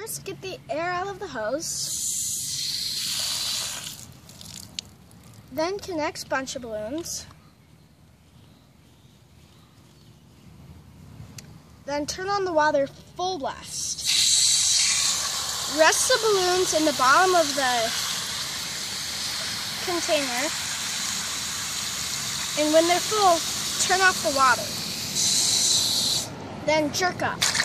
First, get the air out of the hose. Then connect bunch of balloons. Then turn on the water full blast. Rest the balloons in the bottom of the container. And when they're full, turn off the water. Then jerk up.